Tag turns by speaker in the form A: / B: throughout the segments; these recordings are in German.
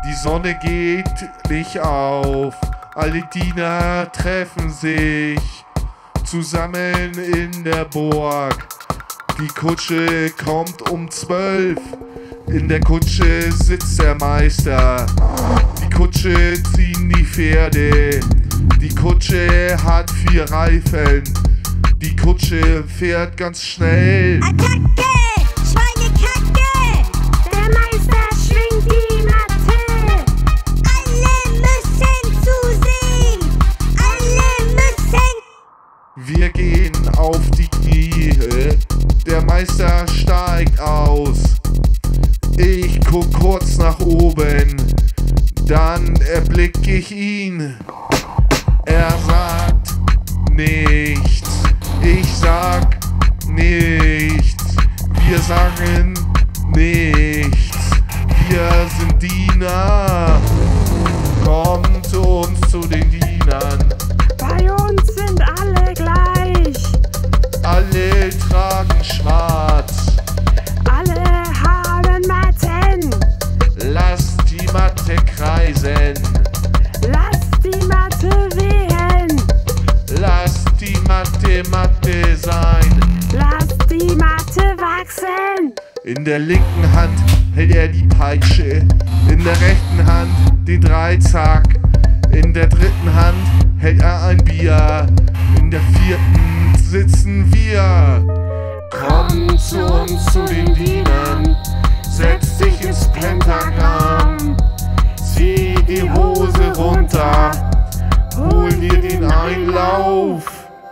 A: Die Sonne geht nicht auf, alle Diener treffen sich zusammen in der Burg. Die Kutsche kommt um 12, in der Kutsche sitzt der Meister. Die Kutsche ziehen die Pferde, die Kutsche hat 4 Reifen. Die Kutsche fährt ganz schnell.
B: Attacke! Schweinekacke! Der Meister schwingt die Matte. Alle müssen zusehen. Alle müssen.
A: Wir gehen auf die Knie. Der Meister steigt aus. Ich guck kurz nach oben. Dann erblick ich ihn. Er sagt nichts. Ich sag nichts. Wir sagen nichts. Wir sind Diener. Kommt uns zu den Dienern.
C: Bei uns sind alle gleich.
A: Alle tragen schwarz.
C: Alle haben Matten.
A: Lasst die Matte kreisen.
C: Lasst die Matte wehen.
A: Lasst die Matte sein.
C: Lasst die Matte wachsen.
A: In der linken Hand hält er die Peitsche, in der rechten Hand den Dreizack, in der dritten Hand hält er ein Bier, in der vierten sitzen wir. Komm zu uns zu den Dienern, setz dich ins Pentagramm, zieh die Hose runter, hol dir den Einlauf.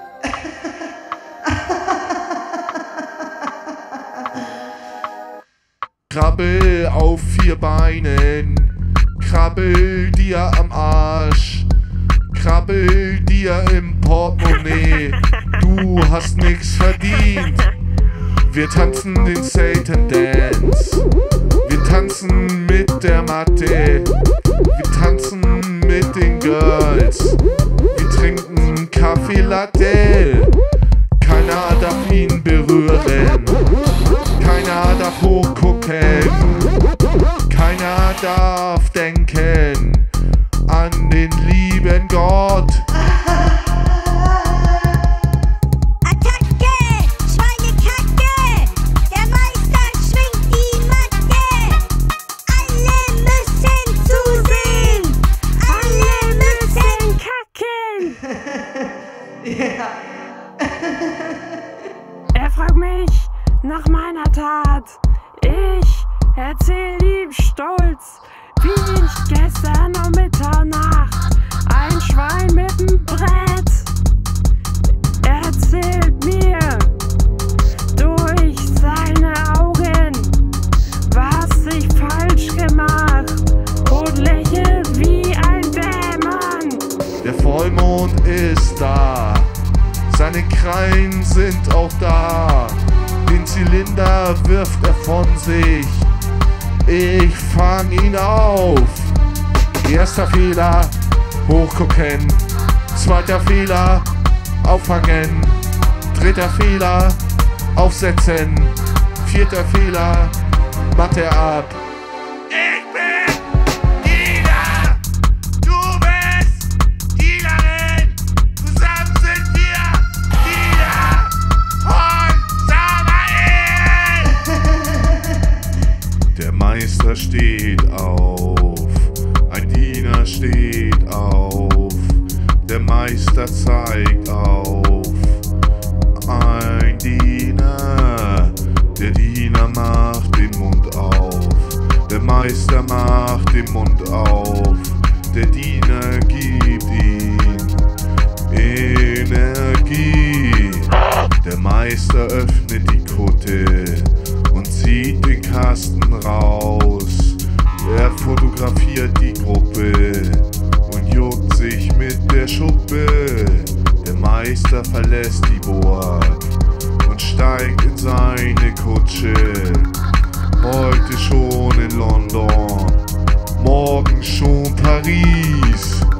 A: Krabbel auf 4 Beinen, krabbel dir am Arsch, krabbel dir im Portemonnaie, du hast nix verdient. Wir tanzen den Satan Dance, wir tanzen mit der Matte, wir tanzen mit den Girls, wir trinken Kaffee Latte, keiner darf ihn berühren. Keiner darf hochgucken, keiner darf denken an den lieben Gott.
B: Attacke! Schweinekacke! Der Meister schwingt die Matte. Alle müssen zusehen. Alle müssen
C: kacken. Er fragt mich nach meiner Tat. Ich erzähl ihm stolz, wie ich gestern um Mitternacht ein Schwein mit'm Brett. Er erzählt mir durch seine Augen, was ich falsch gemacht, und lächelt wie ein Dämon.
A: Der Vollmond ist da, seine Krallen sind auch da. Den Zylinder wirft er von sich. Ich fang ihn auf. Erster Fehler, hochgucken. Zweiter Fehler, auffangen. Dritter Fehler, aufsetzen. Vierter Fehler, Matte ab. Ich bin Diener, du bist Dienerin. Zusammen sind wir Diener von Der Meister steht auf, ein Diener steht auf, der Meister zeigt auf, ein Diener, der Diener macht den Mund auf, der Meister macht den Mund auf, der Diener gibt ihm Energie, der Meister öffnet die Kutte und zieht den Kasten raus. Er fotografiert die Gruppe und juckt sich mit der Schuppe. Der Meister verlässt die Burg und steigt in seine Kutsche. Heute schon in London, morgen schon Paris.